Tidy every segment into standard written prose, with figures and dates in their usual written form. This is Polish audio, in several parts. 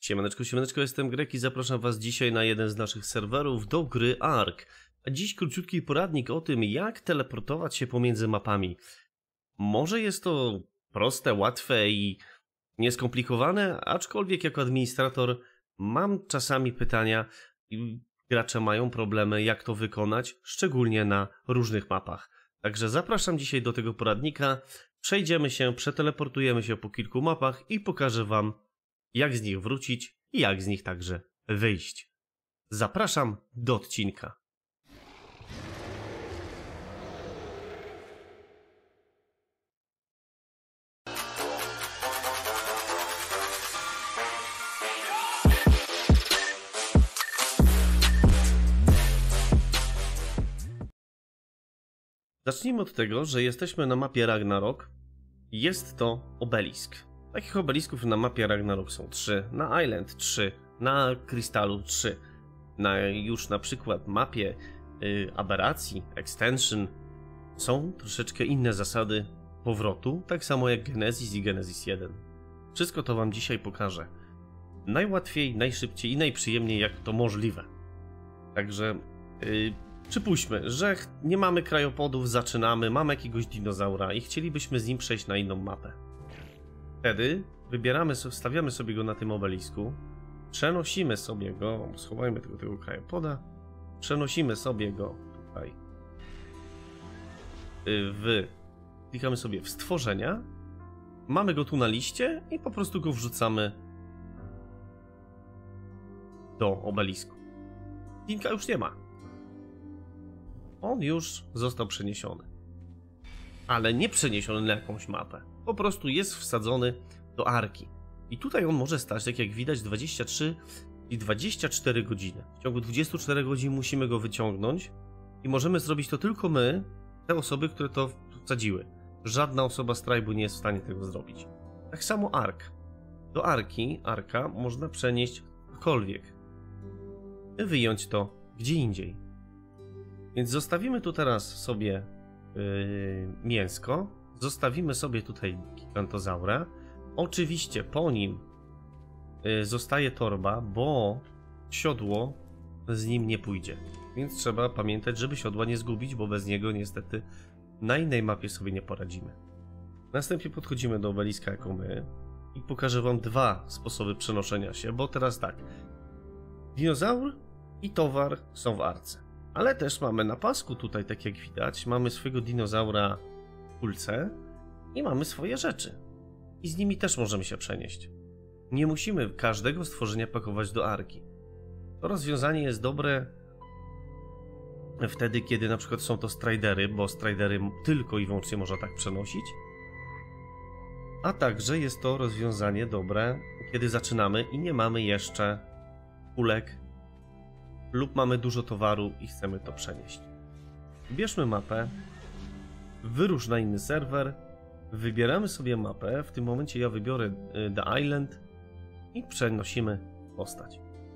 Siemaneczko, siemaneczko, jestem Grek i zapraszam was dzisiaj na jeden z naszych serwerów do gry Ark. A dziś króciutki poradnik o tym, jak teleportować się pomiędzy mapami. Może jest to proste, łatwe i nieskomplikowane, aczkolwiek jako administrator mam czasami pytania i gracze mają problemy, jak to wykonać, szczególnie na różnych mapach. Także zapraszam dzisiaj do tego poradnika, przejdziemy się, przeteleportujemy się po kilku mapach i pokażę wam, jak z nich wrócić i jak z nich także wyjść. Zapraszam do odcinka. Zacznijmy od tego, że jesteśmy na mapie Ragnarok. Jest to obelisk. Takich obelisków na mapie Ragnarok są 3, na Island 3, na Krystalu 3. Już na przykład mapie Aberracji, Extension są troszeczkę inne zasady powrotu, tak samo jak Genesis i Genesis 1. Wszystko to wam dzisiaj pokażę. Najłatwiej, najszybciej i najprzyjemniej jak to możliwe. Także przypuśćmy, że nie mamy krajopodów, zaczynamy, mamy jakiegoś dinozaura i chcielibyśmy z nim przejść na inną mapę. Wtedy wstawiamy sobie go na tym obelisku, przenosimy sobie go, schowajmy tego krajopoda, przenosimy sobie go tutaj, klikamy sobie w stworzenia, mamy go tu na liście i po prostu go wrzucamy do obelisku. Linka już nie ma. On już został przeniesiony. Ale nie przeniesiony na jakąś mapę. Po prostu jest wsadzony do Arki. I tutaj on może stać, tak jak widać, 23 i 24 godziny. W ciągu 24 godzin musimy go wyciągnąć i możemy zrobić to tylko my, te osoby, które to wsadziły. Żadna osoba z tribu nie jest w stanie tego zrobić. Tak samo Ark. Do Arka można przenieść cokolwiek. I wyjąć to gdzie indziej. Więc zostawimy tu teraz sobie mięsko. Zostawimy sobie tutaj gigantozaura. Oczywiście po nim zostaje torba, bo siodło z nim nie pójdzie. Więc trzeba pamiętać, żeby siodła nie zgubić, bo bez niego niestety na innej mapie sobie nie poradzimy. Następnie podchodzimy do obeliska jako my i pokażę wam dwa sposoby przenoszenia się, bo teraz tak. Dinozaur i towar są w Arce. Ale też mamy na pasku tutaj, tak jak widać, mamy swojego dinozaura w kulce i mamy swoje rzeczy. I z nimi też możemy się przenieść. Nie musimy każdego stworzenia pakować do Arki. To rozwiązanie jest dobre wtedy, kiedy na przykład są to stridery, bo stridery tylko i wyłącznie można tak przenosić. A także jest to rozwiązanie dobre, kiedy zaczynamy i nie mamy jeszcze kulek lub mamy dużo towaru i chcemy to przenieść. Bierzmy mapę, wyrusz na inny serwer, wybieramy sobie mapę, w tym momencie ja wybiorę The Island i przenosimy postać.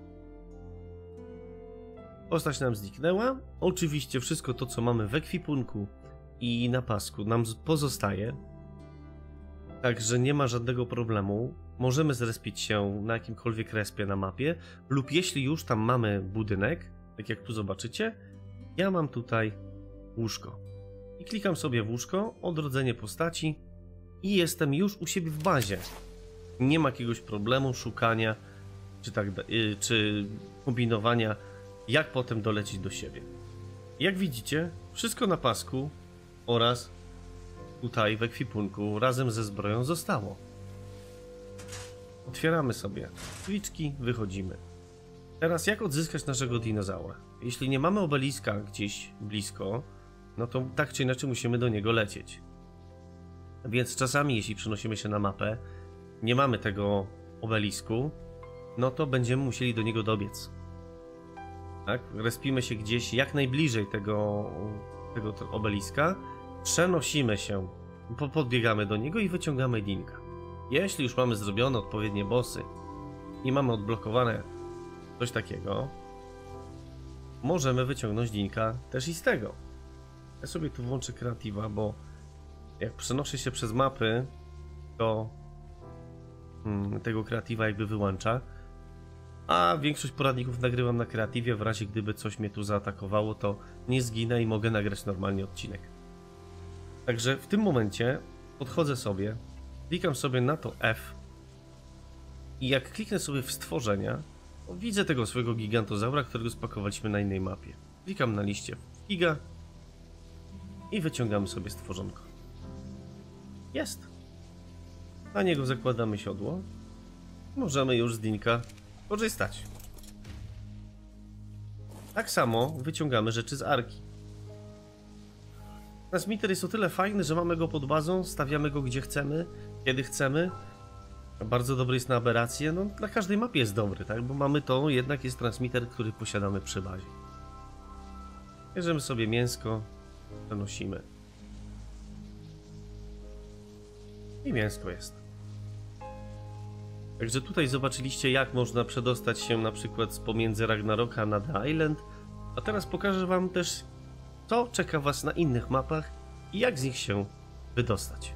Postać nam zniknęła, oczywiście wszystko to, co mamy w ekwipunku i na pasku nam pozostaje, także nie ma żadnego problemu. Możemy zrespić się na jakimkolwiek respie na mapie, lub jeśli już tam mamy budynek, tak jak tu zobaczycie, ja mam tutaj łóżko. I klikam sobie w łóżko, odrodzenie postaci i jestem już u siebie w bazie. Nie ma jakiegoś problemu szukania, czy kombinowania, jak potem dolecieć do siebie. Jak widzicie, wszystko na pasku oraz tutaj w ekwipunku razem ze zbroją zostało. Otwieramy sobie drzwiczki, wychodzimy. Teraz jak odzyskać naszego dinozaura? Jeśli nie mamy obeliska gdzieś blisko, no to tak czy inaczej musimy do niego lecieć. Więc czasami jeśli przenosimy się na mapę, nie mamy tego obelisku, no to będziemy musieli do niego dobiec. Tak? Respimy się gdzieś jak najbliżej tego obeliska, przenosimy się, podbiegamy do niego i wyciągamy dinka. Jeśli już mamy zrobione odpowiednie bossy i mamy odblokowane coś takiego, możemy wyciągnąć dinka też i z tego. Ja sobie tu włączę kreatywa, bo jak przenoszę się przez mapy, to tego kreatywa jakby wyłącza. A większość poradników nagrywam na kreatywie, w razie gdyby coś mnie tu zaatakowało, to nie zginę i mogę nagrać normalnie odcinek. Także w tym momencie podchodzę sobie, klikam sobie na to F i jak kliknę sobie w stworzenia, to widzę tego swojego gigantozaura, którego spakowaliśmy na innej mapie. Klikam na liście giga i wyciągamy sobie stworzonko. Jest. Na niego zakładamy siodło. Możemy już z Dinka korzystać. Tak samo wyciągamy rzeczy z Arki. Transmitter jest o tyle fajny, że mamy go pod bazą, stawiamy go gdzie chcemy, kiedy chcemy. Bardzo dobry jest na aberrację, no na każdej mapie jest dobry, tak? Bo mamy to, jednak jest transmitter, który posiadamy przy bazie. Bierzemy sobie mięsko, przenosimy. I mięsko jest. Także tutaj zobaczyliście, jak można przedostać się na przykład z pomiędzy Ragnaroka na The Island. A teraz pokażę wam też, co czeka was na innych mapach i jak z nich się wydostać.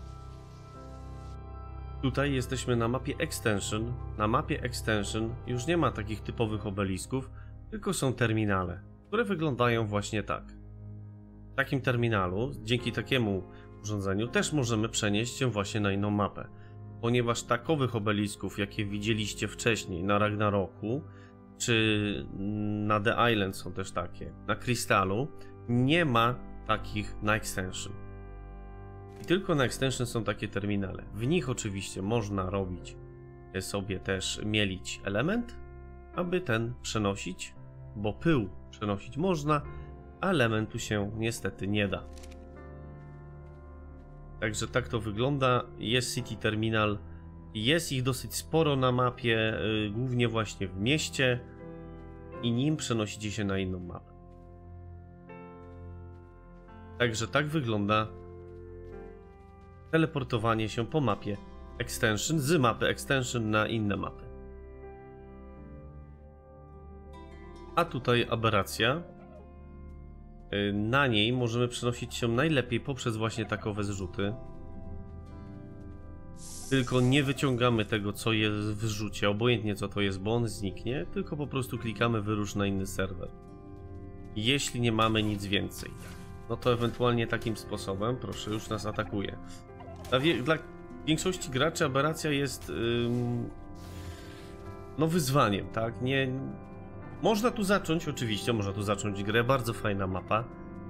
Tutaj jesteśmy na mapie Extension. Na mapie Extension już nie ma takich typowych obelisków, tylko są terminale, które wyglądają właśnie tak. W takim terminalu, dzięki takiemu urządzeniu, też możemy przenieść się właśnie na inną mapę. Ponieważ takowych obelisków, jakie widzieliście wcześniej na Ragnaroku, czy na The Island są też takie, na Krystalu, nie ma takich na Extension. I tylko na Extension są takie terminale. W nich oczywiście można robić sobie też mielić element, aby ten przenosić, bo pył przenosić można, a elementu się niestety nie da. Także tak to wygląda. Jest City Terminal, jest ich dosyć sporo na mapie, głównie właśnie w mieście i nim przenosicie się na inną mapę. Także tak wygląda teleportowanie się po mapie Extension, z mapy Extension na inne mapy. A tutaj aberracja. Na niej możemy przenosić się najlepiej poprzez właśnie takowe zrzuty. Tylko nie wyciągamy tego, co jest w zrzucie, obojętnie co to jest, bo on zniknie, tylko po prostu klikamy wyrusz na inny serwer. Jeśli nie mamy nic więcej, no to ewentualnie takim sposobem, proszę, już nas atakuje. Dla większości graczy aberracja jest no wyzwaniem, tak? Można tu zacząć, oczywiście, można tu zacząć grę, bardzo fajna mapa.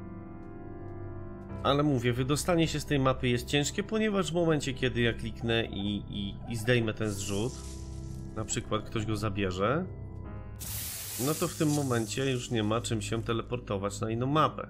Ale mówię, wydostanie się z tej mapy jest ciężkie, ponieważ w momencie, kiedy ja kliknę i zdejmę ten zrzut, na przykład ktoś go zabierze, no to w tym momencie już nie ma czym się teleportować na inną mapę.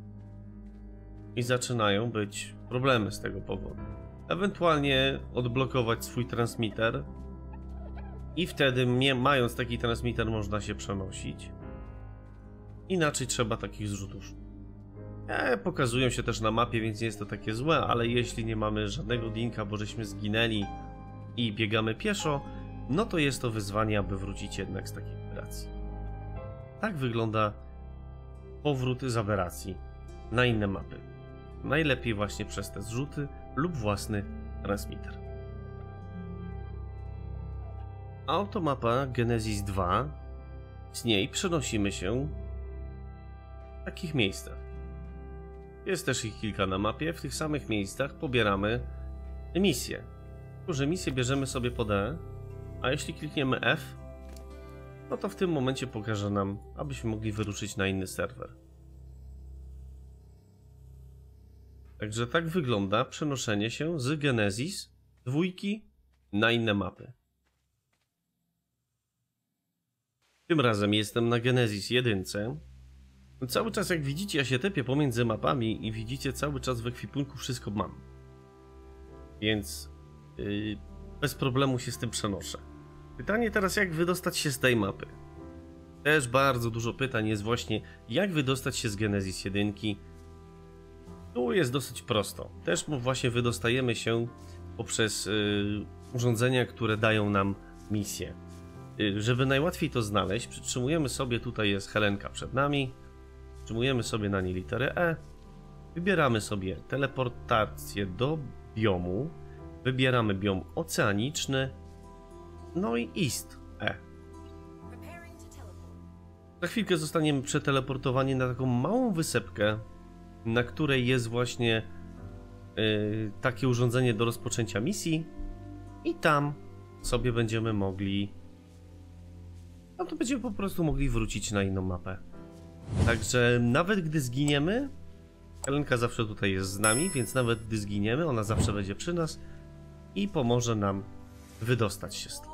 I zaczynają być problemy z tego powodu. Ewentualnie odblokować swój transmitter i wtedy, mając taki transmitter, można się przenosić. Inaczej trzeba takich zrzutów. Pokazują się też na mapie, więc nie jest to takie złe, ale jeśli nie mamy żadnego dinka, bo żeśmy zginęli i biegamy pieszo, no to jest to wyzwanie, aby wrócić jednak z takiej operacji. Tak wygląda powrót z aberracji na inne mapy. Najlepiej właśnie przez te zrzuty lub własny transmitter. A oto mapa Genesis 2. Z niej przenosimy się w takich miejscach. Jest też ich kilka na mapie. W tych samych miejscach pobieramy misje. Że misję bierzemy sobie pod E, a jeśli klikniemy F, no to w tym momencie pokaże nam, abyśmy mogli wyruszyć na inny serwer. Także tak wygląda przenoszenie się z Genesis 2 na inne mapy. Tym razem jestem na Genesis 1. Cały czas, jak widzicie, ja się tepię pomiędzy mapami i widzicie, cały czas w ekwipunku wszystko mam. Więc bez problemu się z tym przenoszę. Pytanie teraz, jak wydostać się z tej mapy? Też bardzo dużo pytań jest właśnie, jak wydostać się z Genesis 1. Tu jest dosyć prosto. Też właśnie wydostajemy się poprzez urządzenia, które dają nam misję. Żeby najłatwiej to znaleźć, przytrzymujemy sobie, tutaj jest Helenka przed nami, przytrzymujemy sobie na niej literę E, wybieramy sobie teleportację do biomu, wybieramy biom oceaniczny, no i East E. Za chwilkę zostaniemy przeteleportowani na taką małą wysepkę, na której jest właśnie takie urządzenie do rozpoczęcia misji i tam sobie będziemy mogli... Tam to będziemy po prostu mogli wrócić na inną mapę. Także nawet gdy zginiemy, Helenka zawsze tutaj jest z nami, więc nawet gdy zginiemy, ona zawsze będzie przy nas i pomoże nam wydostać się stąd.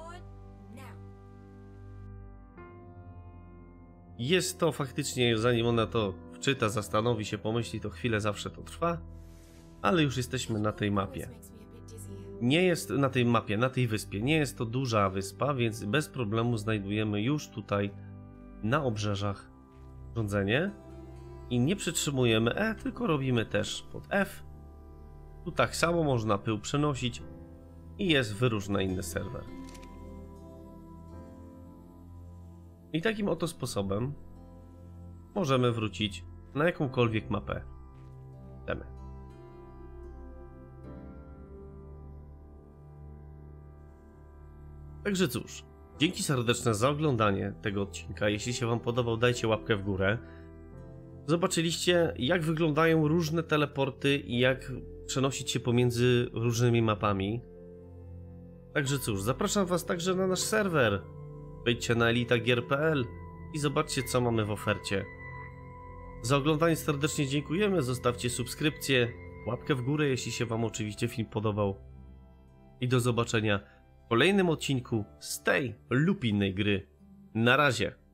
Jest to faktycznie, zanim ona to wczyta, zastanowi się, pomyśli, to chwilę zawsze to trwa, ale już jesteśmy na tej mapie. Nie jest na tej mapie, na tej wyspie. Nie jest to duża wyspa, więc bez problemu znajdujemy już tutaj na obrzeżach urządzenie i nie przytrzymujemy E, tylko robimy też pod F. Tu tak samo można pył przenosić i jest wyrusz na inny serwer. I takim oto sposobem możemy wrócić na jakąkolwiek mapę chcemy. Także cóż, dzięki serdeczne za oglądanie tego odcinka. Jeśli się wam podobał, dajcie łapkę w górę. Zobaczyliście, jak wyglądają różne teleporty i jak przenosić się pomiędzy różnymi mapami. Także cóż, zapraszam was także na nasz serwer. Wejdźcie na elitagier.pl i zobaczcie, co mamy w ofercie. Za oglądanie serdecznie dziękujemy, zostawcie subskrypcję, łapkę w górę, jeśli się wam oczywiście film podobał. I do zobaczenia w kolejnym odcinku z tej lub innej gry. Na razie.